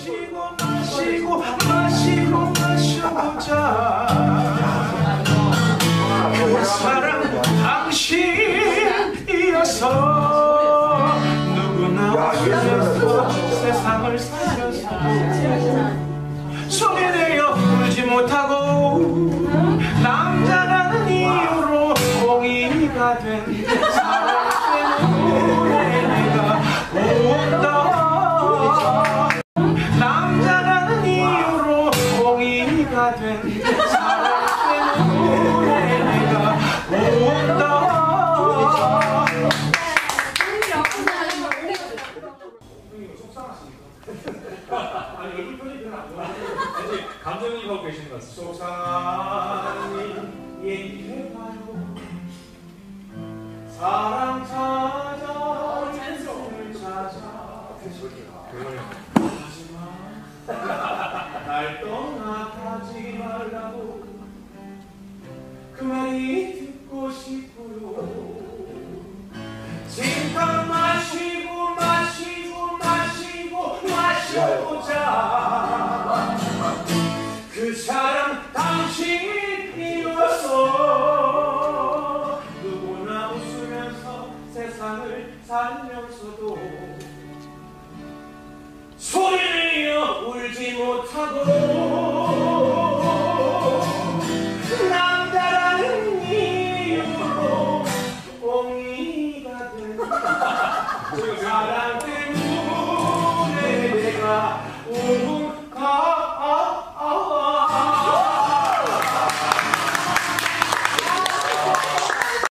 마셔보자. 그 사랑 당신이어서 누구나 웃으면서 세상을 살려서 소리내어 울지 못하고 남자라는 이유로 공이가 된 사랑 때문에 내가 온다. 남자라는 이유로 공이가 된 사랑 때문에 내가 온다. 아니 얼굴 표정이 별로 안 좋아요. 감정이입하고 계시는 것 같습니다. 속상한 얘기해봐요. 사랑 찾아 인생을 찾아. 하지마 날 떠나가지 말라고 그 말이 듣고 싶고요. 진탕 마시고 마시고 마시고 마셔보자. 그 사람 당신이어서 누구나 웃으면서 세상을 살면서도 소리내어 울지 못하고 남자라는 이유로 옹이가 된 사랑 때문에